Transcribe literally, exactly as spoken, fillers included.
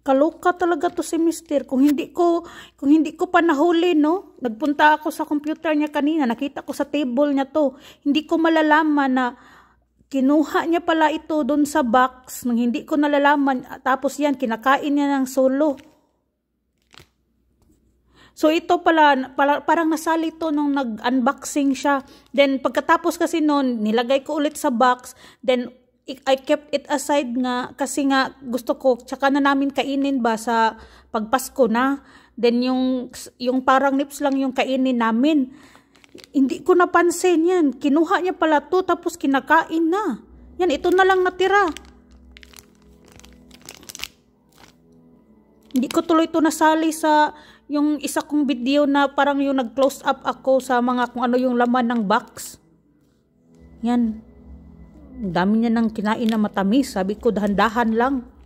Kaloka talaga to si Mister. Kung hindi ko, kung hindi ko pa nahuli, no? Nagpunta ako sa computer niya kanina, nakita ko sa table niya to. Hindi ko malalaman na kinuha niya pala ito doon sa box nang hindi ko nalalaman. Tapos yan, kinakain niya ng solo. So ito pala, pala parang nasali to nung nag-unboxing siya. Then pagkatapos kasi noon, nilagay ko ulit sa box. Then I kept it aside nga kasi nga gusto ko, tsaka na namin kainin ba sa pagpasko na. Then yung, yung parang nips lang yung kainin namin. Hindi ko napansin yan. Kinuha niya pala to tapos kinakain na. Yan, ito na lang natira. Hindi ko tuloy ito nasali sa yung isa kong video na parang yung nag-close up ako sa mga kung ano yung laman ng box. Yan. Ang dami niya nang kinain na matamis. Sabi ko, dahan-dahan lang.